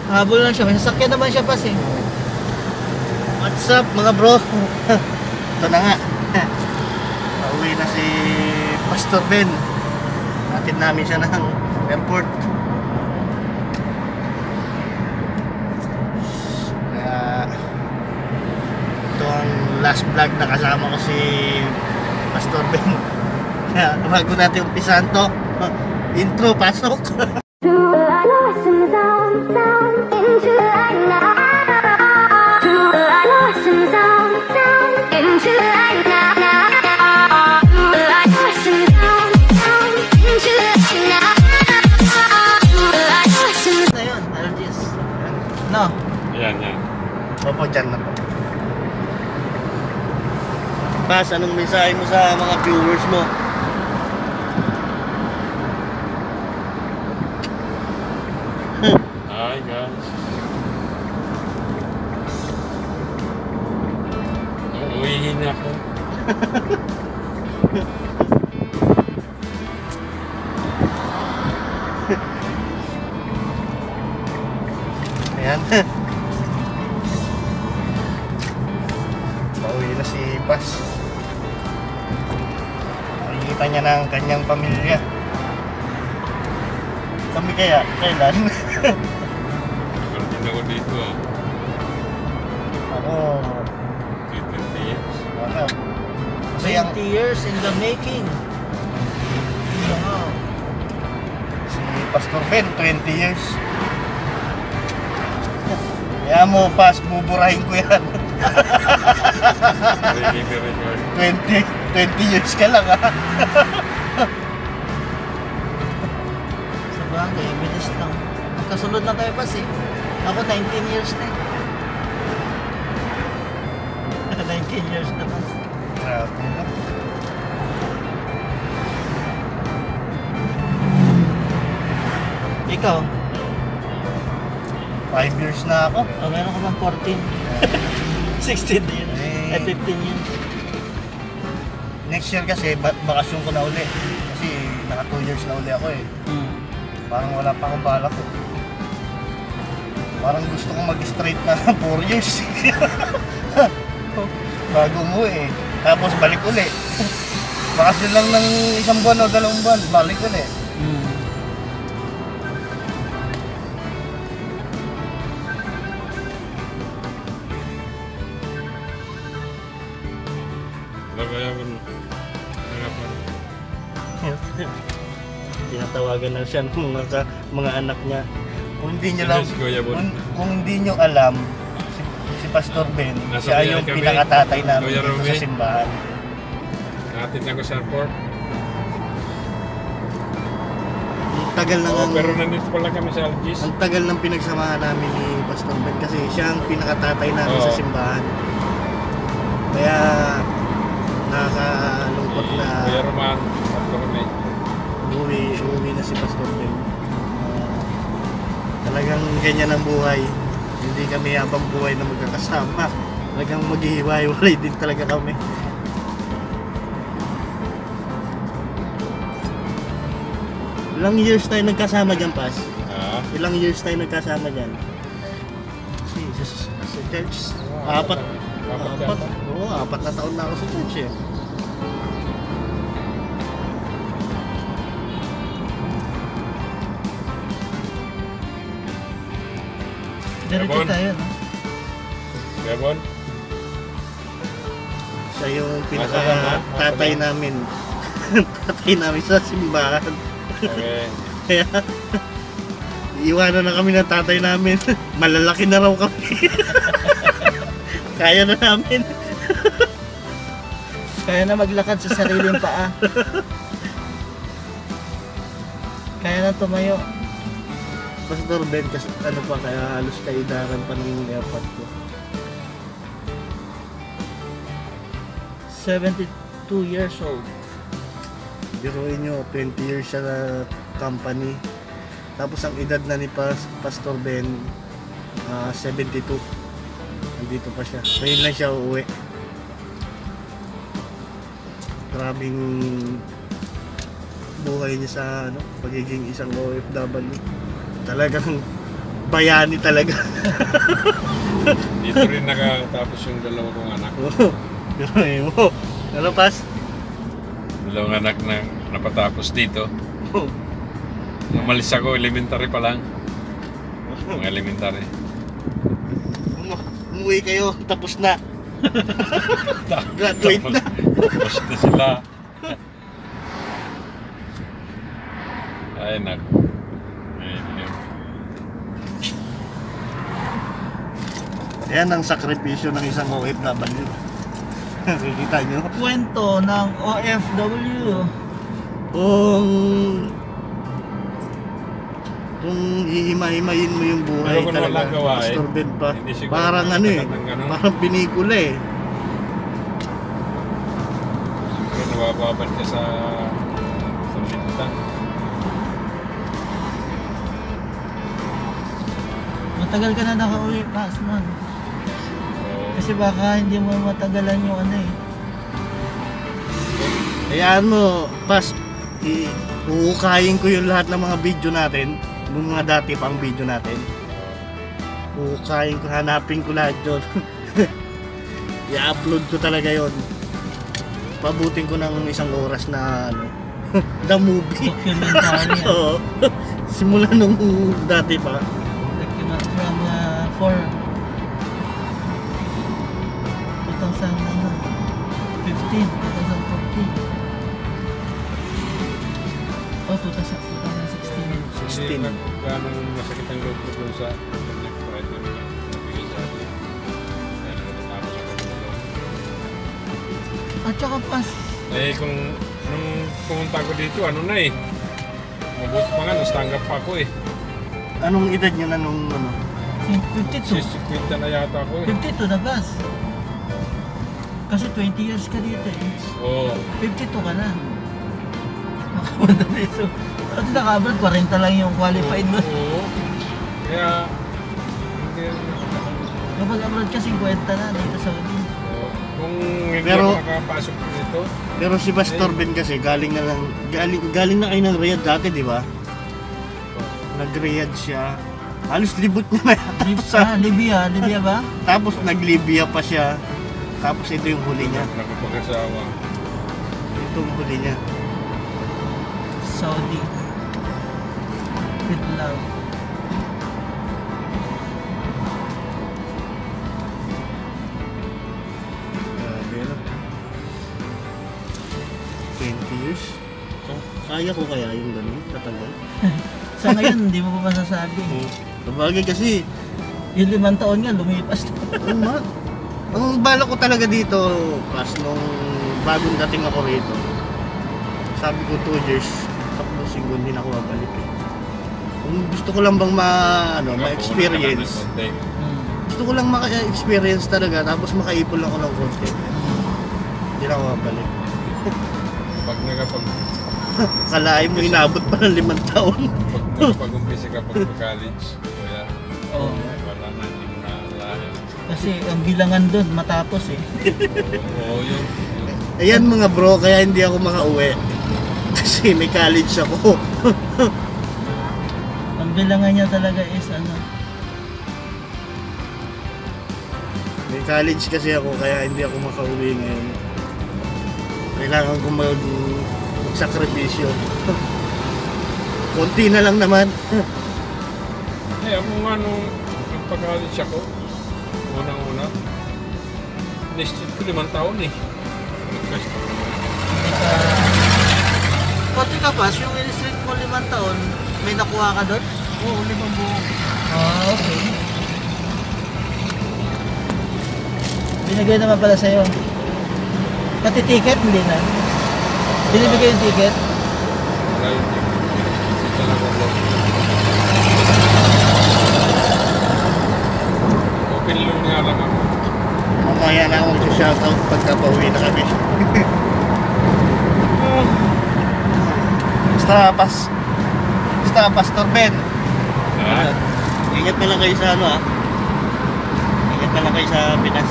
Habol lang siya. May sasakyan naman siya pas eh. What's up mga bro? Ito na nga. Pauwi na si Pastor Ben. Hatid namin siya ng airport. Kaya ito ang last vlog na kasama ko si Pastor Ben. Kaya bago natin umpisahan to, intro, pasok. No? Yan. Opo, dyan na po. Pas, anong mensahe mo sa mga viewers mo? Hi guys. Uuwihin ako. Ayan. Pauwi na si Pas. Nakikita niya na ang kanyang pamilya. Kami kaya, kailan? Tagal din ako dito ah. Ako, 20 years. ano, kasi ang 20 years in the making. Wow. si Pastor Ben, 20 years. Kaya mo, Pas, buburahin ko yan. Record. 20 years ka lang ha. Sa bagay, bilis lang. Magkasunod na tayo pas eh. Ako 19 years na eh. 19 years na pas. Grabe na. Ikaw? 5 years na ako. Oh, meron ka bang 14? 16 years? Eh. 15 years? Next year kasi, bakasyon ko na uli. Kasi naka 2 years na uli ako eh. Parang wala pa akong balak eh. Parang gusto kong mag-straight na 4 years. Bago mo eh. Tapos balik uli. Bakasyon lang ng 1 buwan o 2 buwan, balik uli. Lagayawan mo. Nangapan. Tinatawagan na siya ng mga anak niya. Kung hindi niyo lang, Yes, Kuya Bon. kung hindi niyo alam, si Pastor Ben, Nasa siya biyahe yung kami. pinakatatay namin Kuya dito sa Romy. simbahan. Natin ako sa airport. Ang tagal ng Pero nandito pala kami sa Algis. ang tagal ng pinagsamahan namin ni Pastor Ben kasi siya ang pinakatatay namin Oo. sa simbahan. Kaya nakakalungkot na Kuya Roman. At kami. umuwi na si Pastor Ben. Talagang ganyan ang buhay. Hindi kami habang buhay na magkakasama. Talagang maghihiwa-hiwalay din talaga kami. Ilang years tayo nagkasama dyan, Pas? Ah. Ilang years tayo nagkasama dyan? Jesus, sa church. Apat. Apat. Oo, 4 na taon na ako sa church eh. Diretso Gabon. tayo, no? Gabon. Siya yung Tatay pinaka-tatay namin. Tatay namin sa simbahan. Okay. Kaya, iwanan na kami ng tatay namin. Malalaki na raw kami. Kaya na namin. Kaya na maglakad sa sariling paa. Kaya na tumayo. Pastor Ben, kasi ano pa, kaya halos kaidaran pa ng airport ko. 72 years old. Biruin nyo, 20 years siya na company. Tapos ang edad na ni Pastor Ben, 72. Nandito pa siya. Ngayon lang siya uuwi. Grabing buhay niya sa pagiging isang OFW. Talagang bayani talaga. Dito rin nakatapos yung dalawa kong anak. Pero mo, ano pas? Dalawang anak na napatapos dito. Umalis ako, elementary pa lang. Mga elementary. Umuwi kayo, tapos na. Graduate na. Tapos na sila. Ay, nak. Yan ang sakripisyo ng isang OFW. Nakikita nyo? Kwento ng OFW. Kung ihima-himayin mo yung buhay Pero kung talaga, walang gawain, Pastor Ben pa, hindi siguro parang ano eh, makakatagal ng ganun. parang pinikula eh. Kaya nawababad ka sa lintang. Matagal ka na nakauwi, Pas, man. Kasi baka hindi mo matagalan yung ano eh. Hayaan mo, Pas, uukayin ko yung lahat ng mga video natin, yung mga dati pang video natin. Uukayin ko, hanapin ko lahat yun. I-upload ko talaga yon. Pabutin ko ng isang oras na ano, the movie. Documentary. Oo. Simula nung dati pa. Document from 2015, 2014. Oh, 2016. Hindi ganong masakit ang loob ko dun sa nag-provide namin ng nabigay sa atin. Dahil natapos ako ng loob. At saka Pas, Eh kung nung pumunta ko dito, ano na eh. Mabuti pa nga, nastanggap pa ako eh. Anong edad nyo na nung ano? 52. 60 na yata ako eh. 52 na Pas. Kasi 20 years ka dito eh. Oo. 52 ka na. Nakapunta dito. At naka-abroad, 40 lang yung qualified mo. Oo. Kaya, hindi Kapag abroad ka, 50 na dito sa Saudi. oo. Kung hindi Pero- ako nakapasok dito, Pero si Pastor Ben kasi galing na kayo ng Riyadh dati, di ba? Nag-Riyadh siya. Halos libot niya na yata. Libya ba? Tapos nag-Libya pa siya. Tapos ito yung huli niya. nakapag-asawa. Ito yung huli niya. Saudi. With love. Grabe no? 20 years? So, kaya ko kaya yung ganun? Katagal? Sa ngayon, hindi mo pa masasabi. Sabagay kasi, Yung 5 taon nga, lumipas na. ang ma- ang bala ko talaga dito, pas nung bagong dating ako rito, sabi ko 2 years, tapos siguro hindi na ako babalik eh. Kung gusto ko lang bang ma-experience, gusto ko lang maka-experience talaga, tapos makaipon lang ako ng konti. Hindi na ako babalik. Pag Kalahin mo, inabot pa ng 5 taon. nagpag-umpisa ka pag-college, kuya, Oo. wala na, hindi mo na alahin. Kasi ang bilangan doon, matapos eh. Oo, yun. Ayan mga bro, kaya hindi ako makauwi. Kasi may college ako. Ang bilangan niya talaga is ano. May college kasi ako, kaya hindi ako makauwi ngayon. Kailangan ko magsakripisyo. Konti na lang naman. Eh, ako nga nung nagpag-college ako, unang-una, nested ko 5 taon eh. Konti ka Pas, yung in-street mo 5 taon, may nakuha ka doon? Oo, 5 buong. Ah, okay. Binigay naman pala sa'yo. Pati ticket, hindi na. Binibigay yung ticket? Wala yung kita lang ako. Open loan nga lang ako. Mamaya na ako mag-shoutout pagka pauwi na kami. Basta Pastor Ben. Ha? Ingat na lang kayo sa ano ah. Ingat na lang kayo sa Pinas.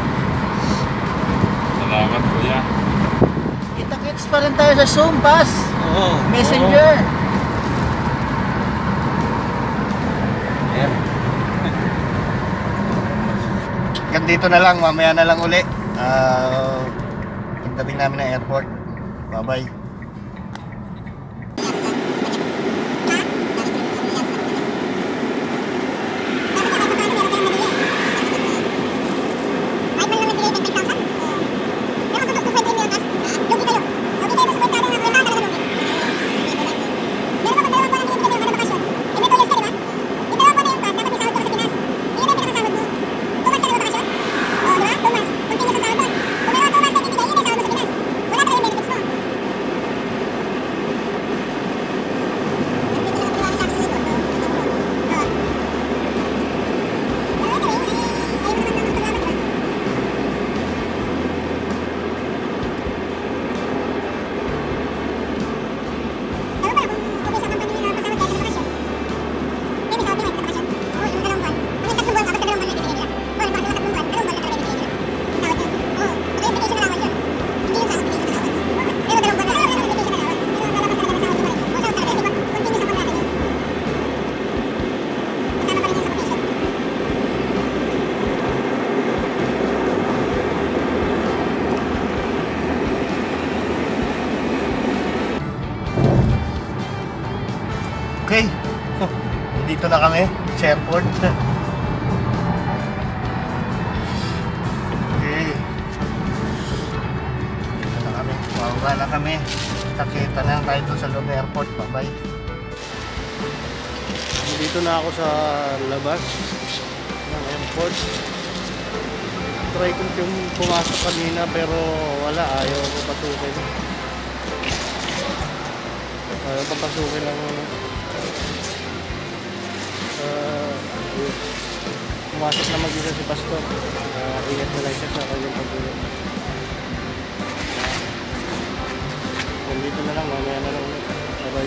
Salamat kuya. Kita-kits pa rin tayo sa Zoom, Pas. Oo. Messenger. Yeah. hanggang dito na lang, mamaya na lang uli. Pagdating namin ng airport. Bye-bye. Okay. Dito na kami sa airport. Okay. Dito na kami. Bababa na kami. Kita na lang tayo doon sa loob ng airport. Bye-bye. Dito na ako sa labas ng airport. Try ko yung pumasok kanina pero wala. Ayaw ko pasukin. Ayaw ko pasukin ng pumasok na mag-isa si Pastor. Ingat na lang siya sa kanyang pag-uwi. Dito na lang, mamaya na lang ulit. Bye-bye.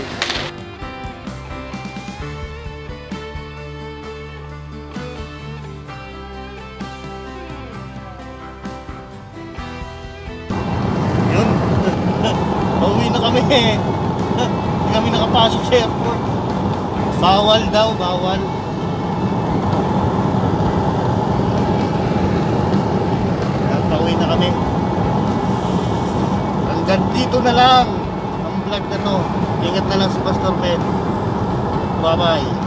Yun. Pauwi na kami. Hindi kami nakapasok sa airport. Bawal daw, bawal. Pauwi na kami. Hanggang dito na lang ang vlog na to. Ingat na lang si Pastor Ben. Bye bye.